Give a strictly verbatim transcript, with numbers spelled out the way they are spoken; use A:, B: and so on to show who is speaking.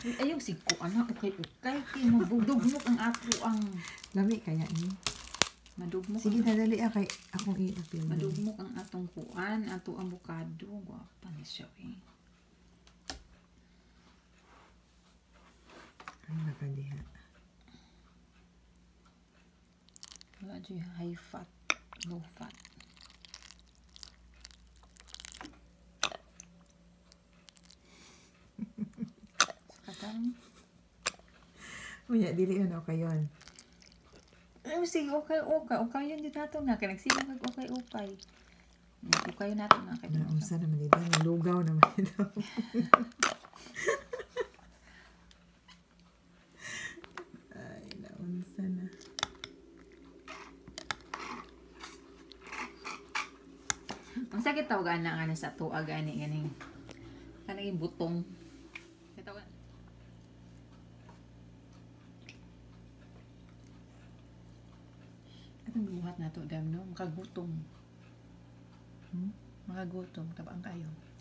A: Ayaw sigko anak ukay-ukay kay mabudugmok ang ato ang
B: Lami kaya ni.
A: madugmok.
B: Sige na dali ah kay akong i-apil.
A: Madugmok ang atong kuan, ato avocado. Gwapa ni siya eh.
B: Ay nakadiha.
A: Wala dyan high fat, low fat. Sakatan.
B: Unya dili yun okay yun.
A: Ay, sige, okay, okay. Okay yun din nato na. Kaya nagsilang kag okay, okay. Okay yun nato na.
B: Naunsa naman ito. Nalugaw naman ito. Ay, naunsa na.
A: Ang sakit tawag na nga sa tuwa gani ganing kanang butong. Tawag. Atong buhat nato dam no, makagutom. Hmm? Makagutom tabang kayo.